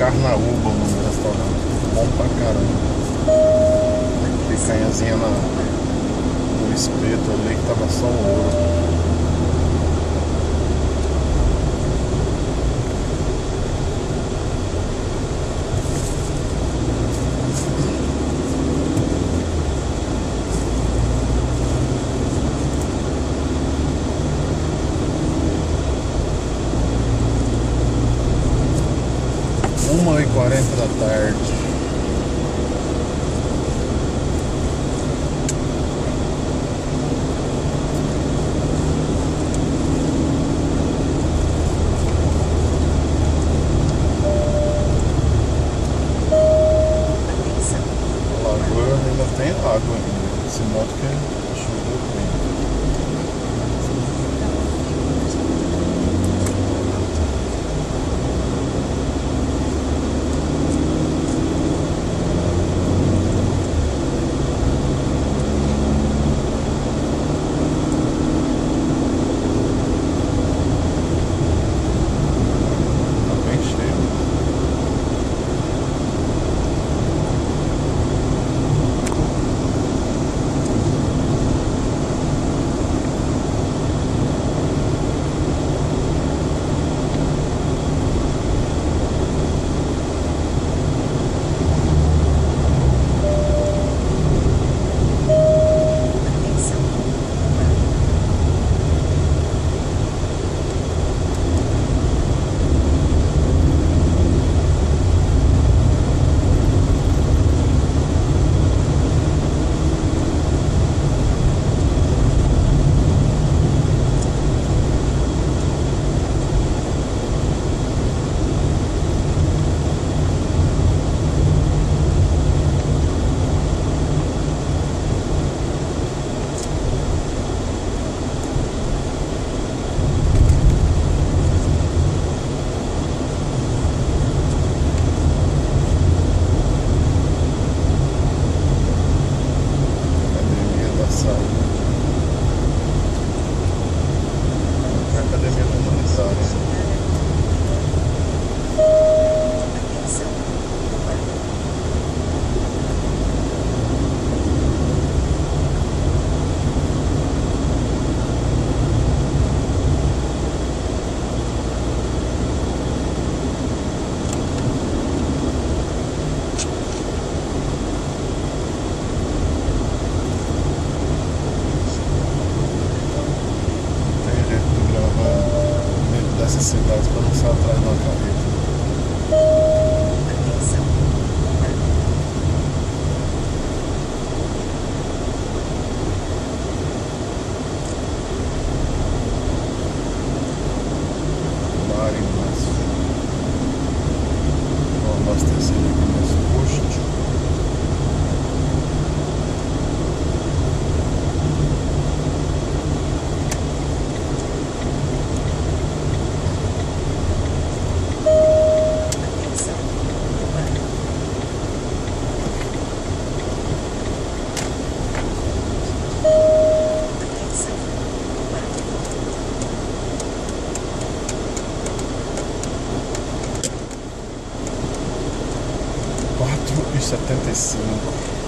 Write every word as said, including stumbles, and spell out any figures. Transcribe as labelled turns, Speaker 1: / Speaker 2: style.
Speaker 1: Carnaúba, o nome do restaurante. Bom pra caramba. Picanhazinha na, no espeto ali que tava só um ouro. Uma e quarenta da tarde. A lagoa ainda tem água ainda. Sinal que choveu bem. Dessas cidades para não sair atrás de uma carreta. Mari, mas vamos abastecer aqui nesse posto. quatro e setenta e cinco.